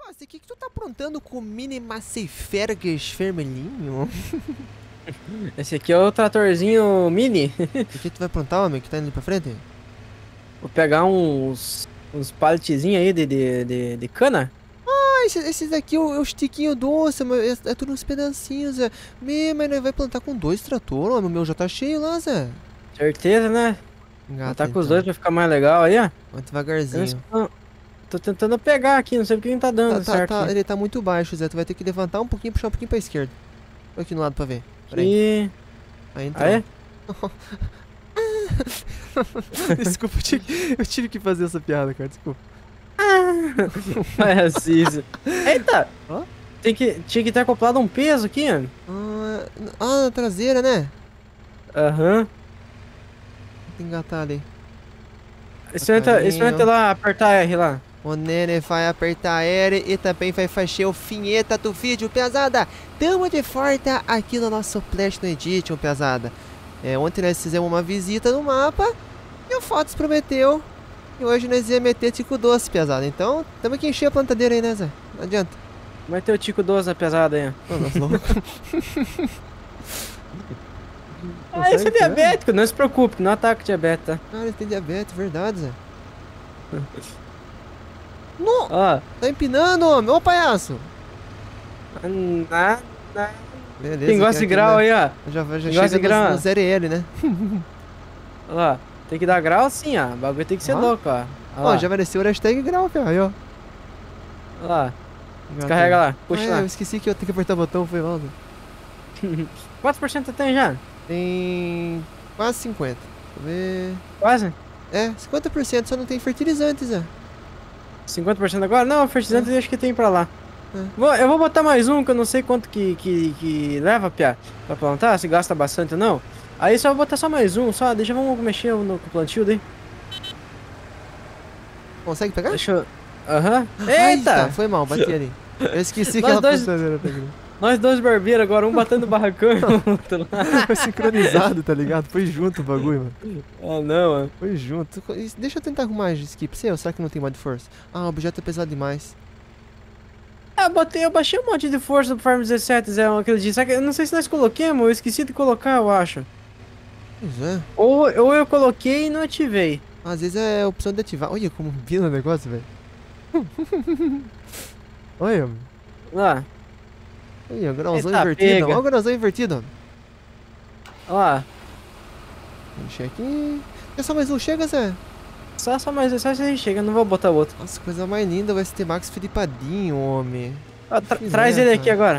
Nossa, o que tu tá aprontando com o mini Masseyfergus vermelhinho? Esse aqui é o tratorzinho mini. O que tu vai aprontar, homem, que tá indo pra frente? Vou pegar uns palletzinhos aí de cana. Ah, esses daqui é os tiquinhos doce, mas é tudo uns pedacinhos, Zé. Mas nós vai plantar com 2 trator, homem, o meu já tá cheio lá, Zé. Certeza, né? Vou Engata, tá com os então. dois pra ficar mais legal aí, ó. Vai devagarzinho. Tô tentando pegar aqui, não sei porque não tá dando certo. Ele tá muito baixo, Zé. Tu vai ter que levantar um pouquinho e puxar um pouquinho pra esquerda. Olha aqui no lado pra ver. Peraí. E... Aí entrou. Ah, é? Desculpa, eu tive que fazer essa piada, cara. Desculpa. Parece isso. Eita! Ó. Tinha que ter acoplado um peso aqui, ó. Na traseira, né? Aham. Tem que engatar ali. Experimenta lá, apertar R lá. O Nene vai apertar R e também vai fazer o finheta do vídeo, pesada. Tamo de volta aqui no nosso Platinum Edition, pesada. Ontem nós fizemos uma visita no mapa e o Fotos prometeu. E hoje nós ia meter tico doce, pesada. Então, tamo que encher a plantadeira aí, né, Zé? Não adianta. Vai ter o Tico 12 pesada aí. Ô, nossa, louco. Esse é diabético, não se preocupe, não ataca o diabetes, tá? Cara, ele tem diabetes, verdade, Zé. Não, Ó. tá empinando, homem. Ô, palhaço. Nada. Beleza. Tem gosto de grau aí, ó. Já Gosto de grau. chega no 0L, né? Olha lá. Tem que dar grau sim, ó. O bagulho tem que ser Ó. louco, ó. Ó, já apareceu o hashtag grau, cara. Aí, ó. Olha lá. Descarrega lá. Puxa lá. Eu esqueci que eu tenho que apertar o botão, foi mal. Zé. Quantos por cento tem já? Tem quase 50. Deixa eu ver. Quase? 50%, só não tem fertilizantes, Zé. 50% agora? Não, fertilizante eu acho que tem pra lá. É. Eu vou botar mais um, que eu não sei quanto que leva, Pia, pra plantar, se gasta bastante ou não. Aí só vou botar só mais um, só. Vamos mexer no plantio daí. Consegue pegar? Deixa eu... Aham. Ai, Eita! tá, foi mal, bati ali. Eu esqueci que Nós ela dois- plantadeira tá aqui. Nós dois barbeiros agora, um batendo barracão e o outro lá. Foi sincronizado, tá ligado? Foi junto o bagulho, mano. Ah, não, mano. Foi junto. Deixa eu tentar arrumar de skip seu, será que não tem mod force? Ah, o objeto é pesado demais. Eu baixei um monte de força do Farm 17, Zé, aquele dia. Só que eu não sei se nós coloquemos, eu esqueci de colocar, eu acho. Pois é. Ou eu coloquei e não ativei. Às vezes é a opção de ativar. Olha como vira o negócio, velho. Olha, Lá, olha, o grauzão Eita, invertido. pega. Olha o grauzão invertido. lá. Encher aqui. É só mais um, chega, Zé. Só mais, só isso aí chega, não vou botar outro. Nossa, coisa mais linda, o ST Max flipadinho, homem. Ó, Filé, traz ele aqui cara. agora.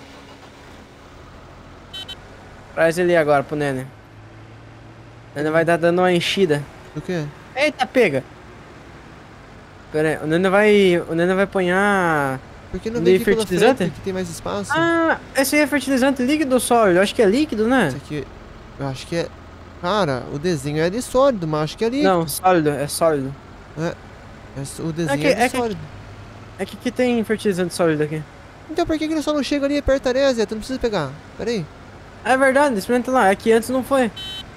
Traz ele agora pro Nene. Ele vai dar dando uma enchida. O quê? Eita, pega! Pera aí, o Nene vai apanhar... Por que não De vem aqui pela fertilizante? frente que tem mais espaço? Ah, esse aí é fertilizante líquido ou sólido? Eu acho que é líquido, né? Isso aqui, eu acho que é... Cara, o desenho é de sólido, mas acho que é ali. Não, sólido, é sólido. O desenho que- é de é que- sólido. É que tem fertilizante sólido aqui. Então por que ele só não chega ali e aperta a Zé? Tu não precisa pegar. Pera aí. É verdade, experimenta lá, é que antes não foi.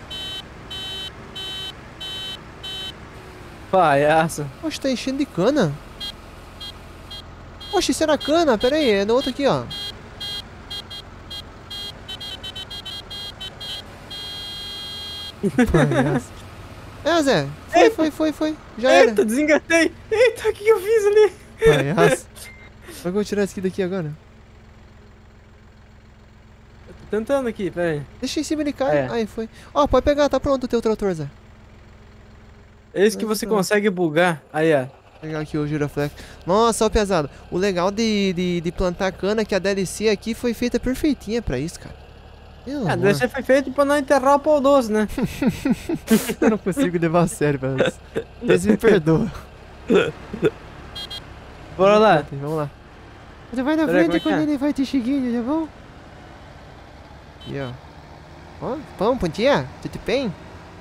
Palhaço. Oxe, tá enchendo de cana. Oxe, isso era cana. Pera aí, é no outro aqui, ó. Palhaço. Zé. Foi. Já era. Eita, desengatei. Eita, o que eu fiz ali? Palhaço. Como é que eu vou tirar isso daqui agora? Tô tentando aqui, pera aí. Deixa em cima ele cai. É. Aí, foi. Ó, pode pegar, tá pronto o teu trator, Zé. É isso que você consegue bugar. Aí, ó. Vou pegar aqui o giroflex. Nossa, ó, pesado. O legal de plantar cana é que a DLC aqui foi feita perfeitinha pra isso, cara. Meu Ah, amor. deve foi feito pra não enterrar o pau doce, né? Eu não consigo levar a sério, velho. Eles me perdoam. Bora lá. Vamos lá. Você vai na Pera aí, frente como é que quando ele vai te seguindo, já vão? Aqui, ó. Ó, pão, pontinha? Tudo bem?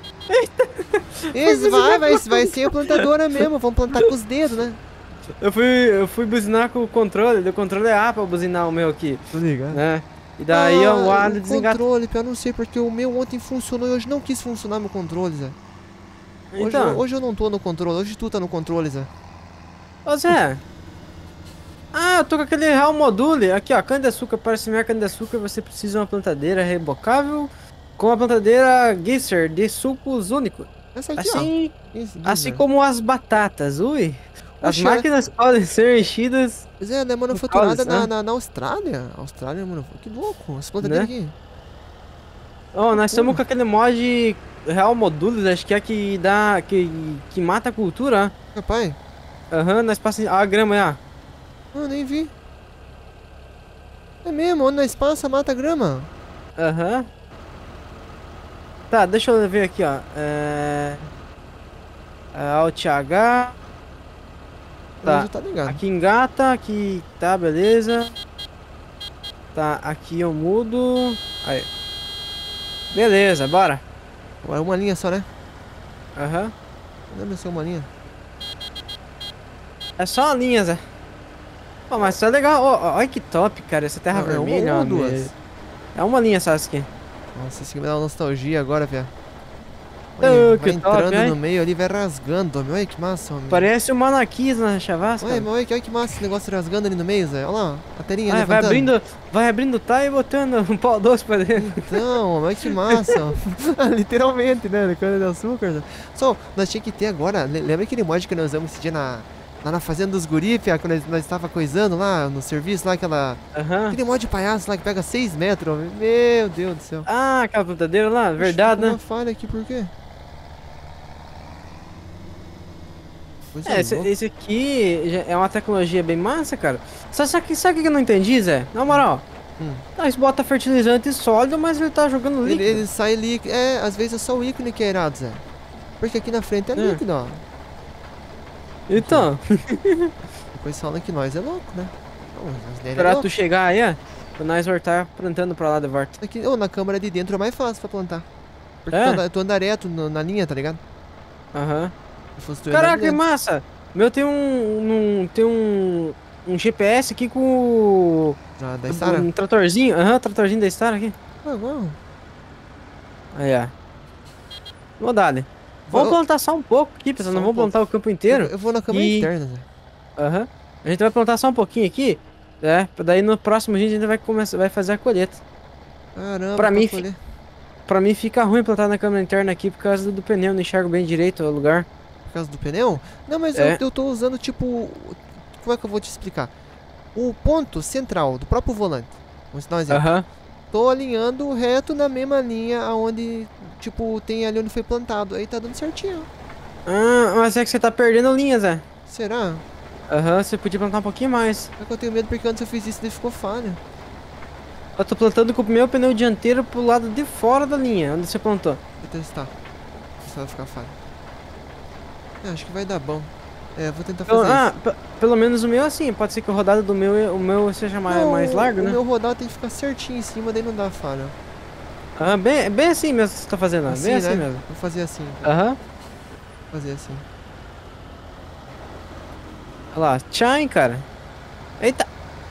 Isso, vai ser a plantadora mesmo. Vamos plantar com os dedos, né? Eu fui buzinar com o controle. O controle é A pra buzinar o meu aqui, Tô ligado. né? E daí o A o desengata. controle, eu não sei porque o meu ontem funcionou e hoje não quis funcionar meu controle, Zé. Então, Hoje eu não tô no controle, hoje tu tá no controle, Zé. ô Zé. Ah, eu tô com aquele Real Module. Aqui, ó, cana-de-açúcar. Para semear cana-de-açúcar, você precisa de uma plantadeira rebocável com a plantadeira Geyser de sucos únicos. Essa aqui, ó. Assim, assim Geyser. como as batatas. Ui, as Oxe, máquinas podem ser enchidas mas ela é no manufaturada caos, né? na Austrália. Austrália, mano. Que louco. Essa plantadeira Né? aqui. Ó, nós estamos Loucura. com aquele mod Real Modules, acho que é que dá, que mata a cultura, ó. Rapaz, Aham, nós passamos, a grama aí, ó. eu nem vi. É mesmo, onde nós passa, mata a grama. Aham. Tá, deixa eu ver aqui, ó. Alt H. Tá, Já tá ligado. aqui engata, aqui tá, beleza. Tá, aqui eu mudo. Aí. Beleza, bora. Agora uma linha só, né? Aham. Não lembro se é uma linha. É só uma linha, Zé. Pô, mas isso é legal. Ó, olha que top, cara. Essa terra Não, é uma vermelha, ou ó, duas? É uma linha só essa aqui. Nossa, isso aqui me dá uma nostalgia agora, velho. Ô, Olha, que vai top, entrando hein? no meio ali, vai rasgando, homem. Olha que massa, homem. Parece o Manaquis na chavasca. Olha, mas olha que massa esse negócio rasgando ali no meio, Zé. Olha lá, a telinha Ah, levantando. vai abrindo tá e botando um pau doce pra dentro. Então, homem, olha que massa. Ó. Literalmente, né? Cana de açúcar. Zé. Só, nós tinha que ter agora. Lembra aquele mod que nós usamos esse dia lá na fazenda dos guri, fia, quando nós estava coisando lá no serviço, lá Aham. aquele mod de palhaço lá que pega 6 metros, homem. Meu Deus do céu. Ah, aquela plantadeira lá, verdade, Oxe, né? uma falha aqui, por quê? Coisa É, louca. esse aqui é uma tecnologia bem massa, cara. Sabe o que eu não entendi, Zé? Na moral, Hum. nós bota fertilizante sólido, mas ele tá jogando líquido. Ele sai líquido. É, às vezes é só o ícone que é irado, Zé. Porque aqui na frente é líquido, ó. Então, Depois falam que nós é louco, né? Não, nós dele é pra louco. tu chegar aí, ó, pra nós voltar plantando pra lá de volta. Aqui, na câmara de dentro é mais fácil pra plantar. Porque É? tu anda reto na linha, tá ligado? Aham. Se fosse tu andando Caraca, que dentro. massa! Meu tem um GPS aqui com Da Sara? um tratorzinho. Aham, tratorzinho da Star aqui. Ah, uau. Aí, ó. Vou dar, né? Vamos plantar só um pouco aqui, pessoal. Só Não um vamos pouco. plantar o campo inteiro. Eu vou na câmara E- interna, Zé. Aham. A gente vai plantar só um pouquinho aqui, né? Daí no próximo dia a gente vai fazer a colheita. Caramba, Pra mim, colher. Pra mim fica ruim plantar na câmera interna aqui por causa do pneu, não enxergo bem direito o lugar. Por causa do pneu? Não, mas É. eu tô usando tipo. Como é que eu vou te explicar? O ponto central do próprio volante. Vamos dar um exemplo. Aham. Tô alinhando reto na mesma linha aonde, tipo, tem ali onde foi plantado. Aí tá dando certinho. Ah, mas é que você tá perdendo linhas, Zé. Será? Aham, você podia plantar um pouquinho mais. É que eu tenho medo porque antes eu fiz isso e ficou falha. Eu tô plantando com o meu pneu dianteiro pro lado de fora da linha, onde você plantou. Vou testar. Se vai ficar falha. É, acho que vai dar bom. É, vou tentar fazer isso. Pelo menos o meu é assim, pode ser que a rodada do o meu seja mais largo, o né? meu rodado tem que ficar certinho em cima, daí não dá falha. Ah, bem assim mesmo que você tá fazendo, Assim, bem assim né? mesmo. Vou fazer assim. Aham. Vou fazer assim. Olha lá, tchau, cara. Eita,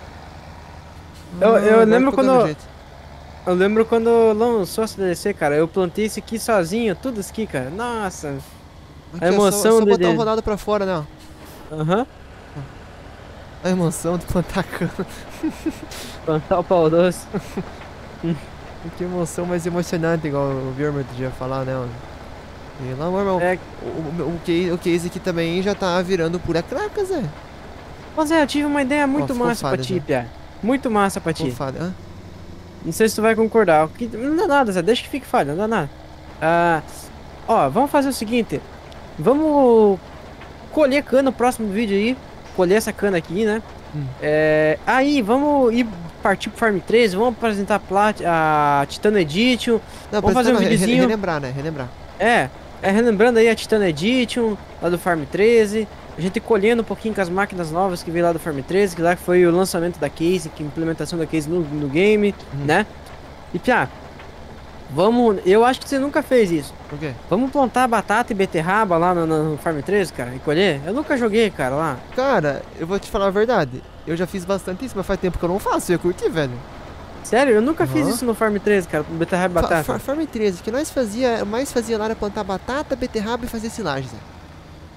Ah, agora lembro ficou dando quando- jeito. eu lembro quando lançou a CDC, cara, eu plantei isso aqui sozinho, tudo isso aqui, cara. Nossa. Aqui, A ó, emoção só botar o dele. rodado pra fora, né? Ó. Aham. A emoção de plantar cana. Plantar o pau doce. Que emoção mais emocionante, igual o Birmer ia falar, né? Mano? E lá, irmão, É, o case aqui também já tá virando pura craca, Zé. mas eu tive uma ideia muito ficou massa pra falha, ti, Zé. Pia. Muito massa pra ti. Fofada. Hã? Não sei se tu vai concordar. Não dá nada, Zé. Deixa que fique falha, não dá nada. Ah, ó, vamos fazer o seguinte. Vamos colher cana no próximo vídeo aí. Colher essa cana aqui, né? Aí, vamos ir partir pro Farm 13. Vamos apresentar a Titano Edition. Não, Vamos fazer um videozinho. relembrar, né? Relembrar. Relembrando aí a Titano Edition, lá do Farm 13. A gente colhendo um pouquinho com as máquinas novas que veio lá do Farm 13, que lá foi o lançamento da case, que implementação da case no game, né? E Pia, eu acho que você nunca fez isso. Por quê? Vamos plantar batata e beterraba lá no Farm 13, cara, e colher? Eu nunca joguei, cara, lá. Cara, eu vou te falar a verdade. Eu já fiz bastante isso, mas faz tempo que eu não faço. Eu curti, velho. Sério, eu nunca fiz Aham. isso no Farm 13, cara, beterraba e batata. Farm 13, o que nós mais fazia lá era plantar batata, beterraba e fazer silagem, Zé.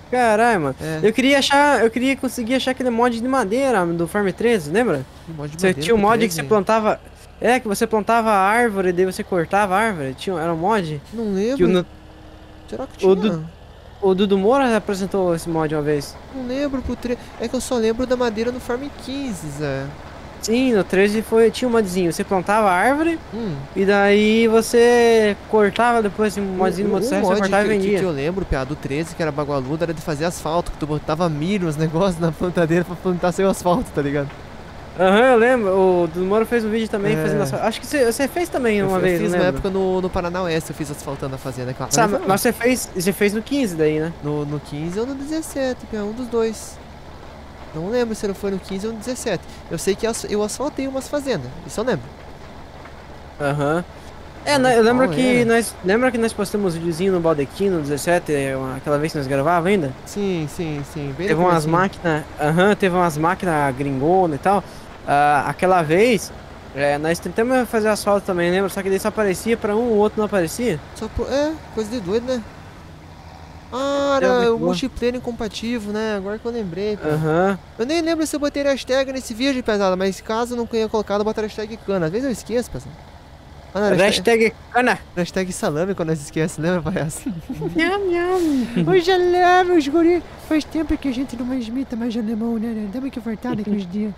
Caralho, mano. É. Eu queria conseguir achar aquele mod de madeira do Farm 13, lembra? Mod de Você madeira tinha um pro mod que você 13? plantava. É, que você plantava a árvore, daí você cortava a árvore. Era um mod. Não Que lembro. Será que o, tinha? o Dudu Moura apresentou esse mod uma vez. Não lembro pro 13. É que eu só lembro da madeira no Farm 15, Zé. Sim, no 13 tinha um modzinho. Você plantava a árvore Hum. e daí você cortava depois um modzinho no motosserra, você mod cortava e que vendia. eu lembro, piá, do 13, que era bagualudo, era de fazer asfalto, que tu botava milho, os negócios na plantadeira pra plantar seu asfalto, tá ligado? Aham, eu lembro. O Dudu Moura fez um vídeo também É. fazendo asfalto. Acho que você fez também uma Eu vez, fiz não na lembro? época no Paraná Oeste, eu fiz asfaltando a fazenda, claro. Sabe, mas você fez no 15 daí, né? No 15 ou no 17, piá, um dos dois. Não lembro se não foi no 15 ou no 17. Eu sei que eu asfaltei umas fazendas, isso eu lembro. Aham. É, Mas eu lembro qual que era? lembra que nós postamos um videozinho no Baldequim no 17, aquela vez que nós gravava ainda? Sim, sim, sim. Bem no Teve umas comecinho. máquinas, teve umas máquinas gringona e tal. Aquela vez, nós tentamos fazer asfalto também, lembra? Só que daí só aparecia pra um, o outro não aparecia. É, coisa de doido, né? Ah, Deu era muito o bom. multiplayer incompatível, né? Agora que eu lembrei, pô. Aham. Eu nem lembro se eu botei hashtag nesse vídeo, pesada, mas caso eu não tenha colocado, eu boto hashtag cana. Às vezes eu esqueço, pesada. Ah, não, Hashtag cana. hashtag salame quando nós esquece, lembra, palhaço? Nham, nham. Hoje leva os guri. Faz tempo que a gente não mais imita mais alemão, né? Dá uma que voltar daqui uns dias.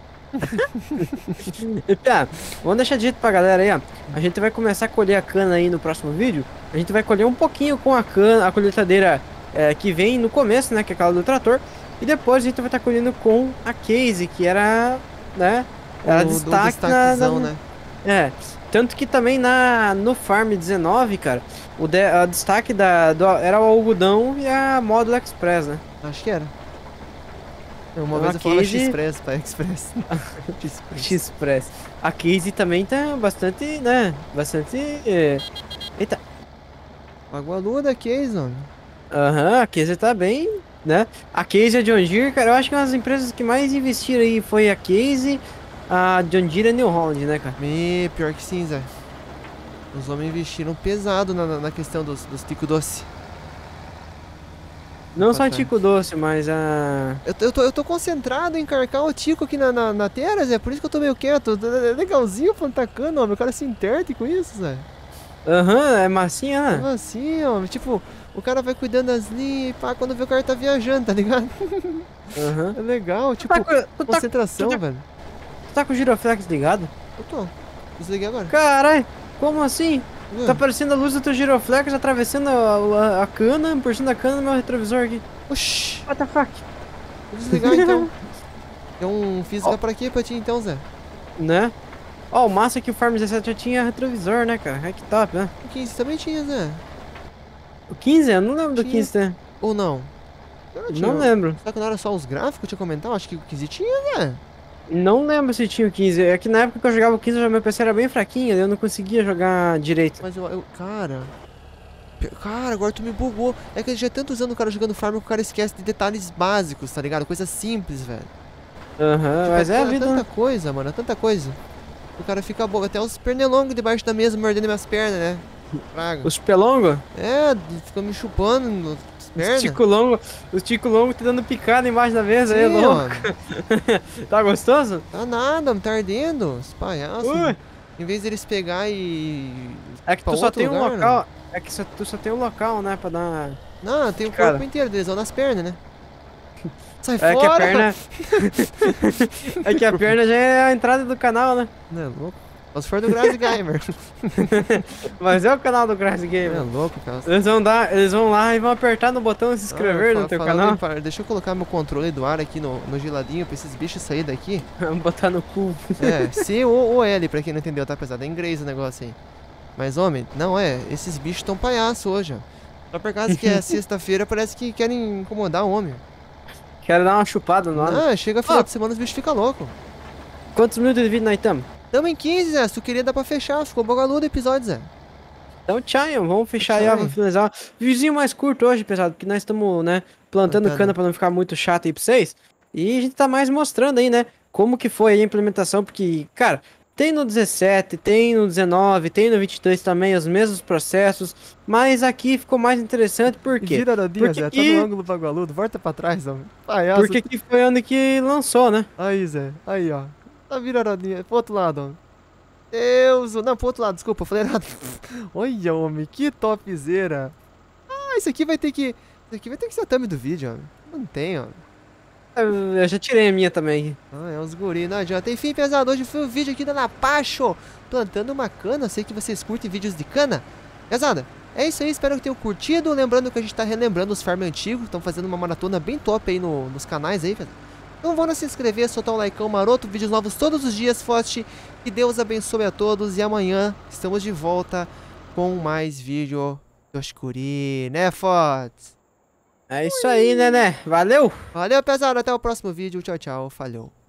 Tá, vamos deixar dito pra galera aí, ó. A gente vai começar a colher a cana aí no próximo vídeo. A gente vai colher um pouquinho com a cana, a colheitadeira que vem no começo, né? Que é aquela do trator. E depois a gente vai estar colhendo com a case, que era, né? Era O destaque destaquezão, né? É, tanto que também no Farm 19, cara, a destaque era o algodão e a Módulo Express, né? Acho que era. Uma Então, vez a eu falava case- X-Press, pra Express. X-Press. X-Press. A case também tá bastante, né? Bastante. Eita. Bagualuda, case, homem. Aham, a case tá bem, né? A case e a John Deere, cara, eu acho que uma das empresas que mais investiram aí foi a case, a John Deere e a New Holland, né, cara? Pior que sim, Zé. Os homens investiram pesado na questão dos tico doce. Não só a Bacana. Tico Doce, mas a. Eu tô concentrado em carcar o tico aqui na terra, Zé. Por isso que eu tô meio quieto. É legalzinho plantar cana, homem. O cara se interte com isso, Zé. Aham, é massinha, né? Como assim, homem? Tipo, o cara vai cuidando das linhas e pá, quando vê o cara tá viajando, tá ligado? Aham. É legal, tipo, Tu concentração, tu tá- velho. tá com o giroflex ligado? Eu tô. Desliguei agora. Caralho, como assim? Ué, Tá aparecendo a luz do teu giroflex atravessando a cana, por cima da cana no meu retrovisor aqui. Oxi, What the fuck? vou desligar então. É um física pra quê pra ti então, Zé? Né? Ó, o massa é que o Farm 17 já tinha retrovisor, né, cara? É que top, né? O 15 também tinha, Zé. O 15? Eu não lembro do Tinha. 15, né? Ou não? Eu não tinha. Não lembro. Será que não era só os gráficos que eu tinha comentado? Acho que o 15 tinha, Zé. Não lembro se tinha o 15. É que na época que eu jogava o 15, meu PC era bem fraquinho, eu não conseguia jogar direito. Mas Cara, agora tu me bugou. É que já é tantos anos o cara jogando farm que o cara esquece de detalhes básicos, tá ligado? Coisa simples, velho. Aham, Tipo, mas é a é vida, tanta né? coisa, mano, é tanta coisa. O cara fica bom. Até os pernilongos debaixo da mesa mordendo minhas pernas, né? Praga. Os pelongos, É, fica me chupando nas pernas. os tico longo te dando picada embaixo da mesa, aí, Sim, louco. mano. Tá gostoso? Tá nada, tá ardendo. Os palhaços. Ui. Em vez deles pegar e. É que pra tu só outro tem um lugar, local. É que tu só tem um local, né, pra dar. Não, tem o Cara. corpo inteiro deles, ou nas pernas, né? Sai É que a fora! perna. É que a perna já é a entrada do canal, né? Não é louco? Só se for do Grazi Gamer. Mas é o canal do Crash Não Game. é louco, cara. Eles vão lá e vão apertar no botão se inscrever no teu Falando canal. em deixa eu colocar meu controle do ar aqui no geladinho pra esses bichos saírem daqui. Botar no cu. É, C ou L, pra quem não entendeu, tá pesado? É inglês o negócio aí. Mas, homem, não é. Esses bichos tão palhaço hoje, ó. Só por causa que é sexta-feira, parece que querem incomodar o homem. Quero dar uma chupada no ar. Ah, chega final de semana, os bichos ficam loucos. Quantos minutos de vídeo nós estamos? Tamo em 15, Zé. Se tu queria, dá pra fechar. Ficou bagaludo o episódio, Zé. Então, tchau, vamos fechar aí, ó, Tchau. vamos finalizar. Vizinho mais curto hoje, pesado, porque nós estamos, né, plantando Plantando. cana pra não ficar muito chato aí pra vocês. E a gente tá mais mostrando aí, né, como que foi a implementação, porque, cara, Tem no 17, tem no 19, tem no 22 também, os mesmos processos. Mas aqui ficou mais interessante, por quê? Gira a rodinha, Porque Zé. Tá no ângulo bagualudo. Volta pra trás, homem. Palhaço. porque aqui foi ano que lançou, né? Aí, Zé. Aí, ó. Tá vira a rodinha. Pro outro lado, homem. Deus. Não, pro outro lado. Desculpa, eu falei errado. Olha, homem. Que topzera. Ah, isso aqui vai ter que... Isso aqui vai ter que ser a thumb do vídeo, homem. Não tem, homem. Eu já tirei a minha também. Ah, é uns guri, não adianta. Enfim, pesado, hoje foi um vídeo aqui da Napacho, plantando uma cana. Eu sei que vocês curtem vídeos de cana. Pesada, é isso aí, espero que tenham curtido. Lembrando que a gente tá relembrando os farms antigos. Estão fazendo uma maratona bem top aí nos canais aí, pesado. Não vão se inscrever, soltar um likeão maroto. Vídeos novos todos os dias, Forte. Que Deus abençoe a todos. E amanhã estamos de volta com mais vídeo do Oscuri, né, Forte? É isso aí, né? Valeu! Valeu, pesado, até o próximo vídeo. Tchau, tchau, falhou.